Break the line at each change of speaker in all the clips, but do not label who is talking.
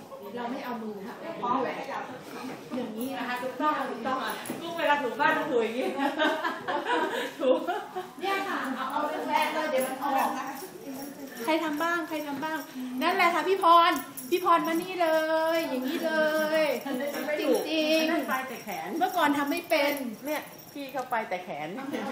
เราไม่เอามือค่ะอย่างนี้นะคะ
ถูกต้องลูกเวลาถูบ้านต้องถูอย่างนี้ถู
เนี่ยค่ะเอาแรงเลยเดี๋ยวมันออกใครทำบ้างนั่นแหละค่ะพี่พรมานี่เลยอย่างนี้เลยจริง
ๆไปแต่แขน
เมื่อก่อนทำไม่เป็น
เนี่ยพี่เข้าไปแต่แขน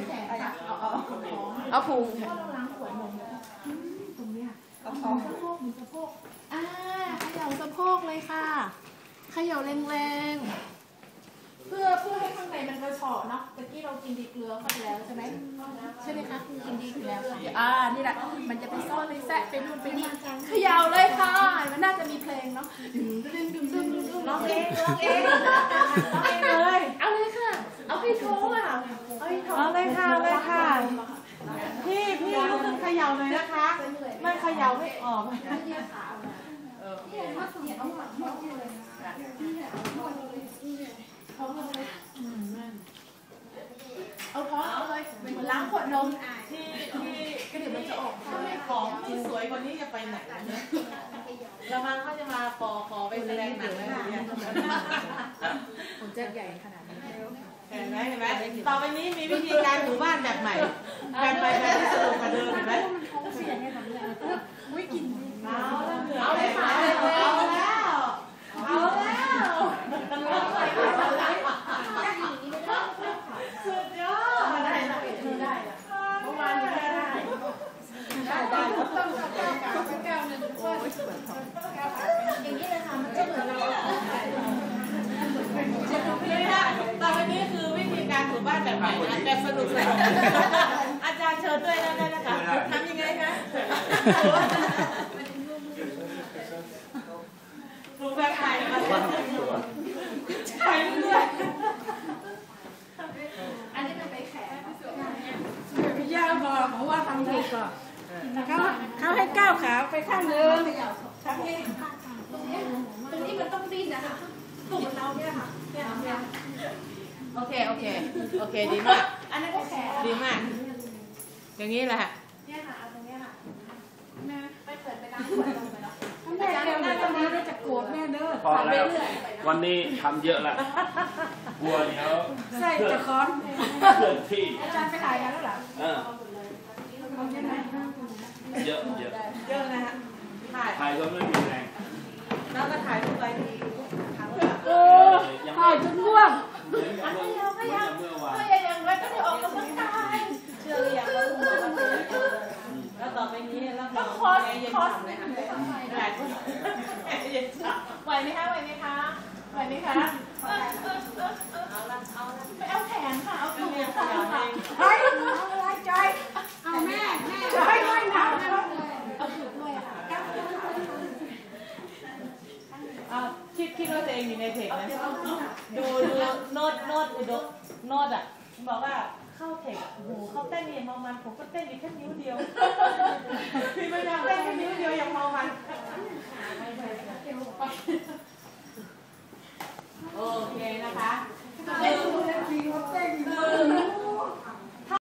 เอาพุงเราล้างขวดนมตรงนี้เอาสะโพกสะโพกเขย่าสะโพกเลยค่ะเขย่าแรงๆเพื่อให้ข้างในมันกระเฉาะเนาะตะกี้เรากินดีเกลือเข้าไปแล้วใช่ไหมคะกินดีเกลือแล้วนี่แหละมันจะไปซ่อนไปแซะไปนู่นไปนี่เขย่าเลยค่ะมันน่าจะมีเพลงเนาะร้องเองเลยเอาเลยค่ะเอาให้ท้อง
เอาเลยค่ะพี่ลูกนึงเขย่าเลยนะคะไม่เขย่าไม่ออก
เอาท้องเอาเลยล้างขวดนม
ที่ก็เดี๋ยวมันจะออกของที่สวยกว่านี้จะไปไหนละมังเขาจะมาขอไปแสดงหนังอะไรอย่างเงี้ย
ผมจะใหญ่ขนาดนี้
เห็นไหมต่อไปนี้มีวิธีการถูบ้านแบบใหม่แบบที่สนุกกว่าเดิมเห็นไหม
กิน
เอาเลยค่ะเอาแล้วสุดยอด
มาได้เมื่อวานได้ต้องแก้วนึงโอ้ยอย่างนี้เลยค่ะมันจะเหมือนเรา
ต่อไปนี้คือวิธีการถูบ้านแบบใหม่นะแบบสนุกเลยอาจารย์เชิญด้วยได้นะคะทำยังไงคะถูแบบใหม่มาใช่ด้วย
อันนี้เป็นใบแขก
พี่ย่าบอกว่าทำถูกก่อนเขาให้ก้าวขาไปข้างนึง
ทำเองตรงนี้มันต้องดิ้นนะคะตุ่มเราเนี่ยค่ะ
โอเคดีมาก
อันนี้ก็แขก
ดีมากอย่างนี้แหละ
เนี่ยค่ะเอาตรงนี้ค่ะไปเปิดไปล้างขวดนมไปแล้ว
แม่เดี๋ยวแม่จะมาจะโกรธแม่เด้อ
พอแล้ววันนี้ทำเยอะแล้วกลัวเดี๋ยว
ใส่จะค้อน
เกิดที่
อาจารย์ไปถ่ายกันแล้วเหรอ
เยอะ
นะฮะ
ถ่ายก็ไม่มีแรง
แล้วก็ถ่ายรูปไป
ถ่ายจนง่วง
ก็ยังไว้ก็จะออกกำลังกาย
เชื่ออย่างแล้วต่อไปนี้แล้ว
ก็คอสเลยค่ะไหวไหมคะไปเอาแขนค่ะเอาตัวค่ะ
เฮ้ยเอาอะไรใจเอาแม่ใจไม่หนาวเลย
เอาถือด้วยค่ะ
คิดว่าตัวเองอยู่ในเพจนะดูโน้ตอ่ะบอกว่าเข้าเทคโอ้โหเข้าเต้นอย่างเมามันผมก็เต้นอยู่แค่นิ้วเดียวพี่ไม่ได้เต้นแค่นิ้วเดียวอย่างเมามันโอเคนะคะ